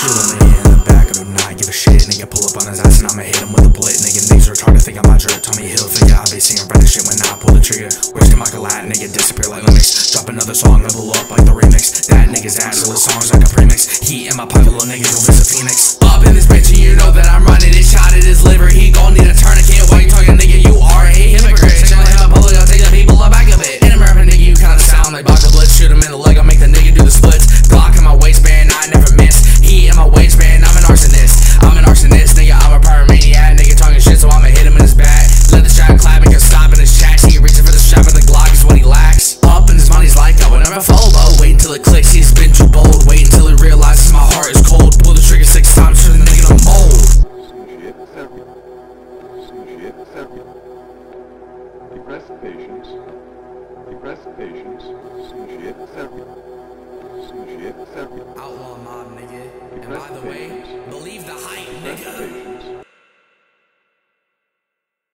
Shoot a nigga in the back of the night, give a shit, nigga pull up on his ass and I'ma hit him with a bullet. Nigga, niggas retarded, think I'm my drip. Tommy Hilfiger, I be singing random shit when I pull the trigger. Where's the Michael Latin, nigga disappear like Linux. Drop another song, and blow up like the remix. That nigga's ass, all the songs like a premix. Heat in my pocket, little nigga, go visit Phoenix. Up in this bitch and you know that I'm running it. Shot at his liver, he gon' need a tourniquet. Why you talking, nigga, you are a hypocrite. Section like him, public, I'll take the people up back of it. In America, nigga, you kinda sound like Baka Blitz. Shoot him in the leg, I'll make the nigga do the splits. Glock in my waistband, I never miss. Heat in my waistband, I'm an arsonist. I'm an arsonist, nigga, I'm a pyromaniac. Nigga talking shit, so I'ma hit him in his back. Let the strap clap, make him stop in his tracks. He reaching for the strap of the Glock is what he lacks. Up in his money's like I would never follow. Wait until it clicks, he's been too bold. Wait until he realizes my heart is cold. Pull the trigger 6 times, turn the nigga to mold. Depressed patients. Outlaw mob, nigga. And by the way, believe the hype, nigga.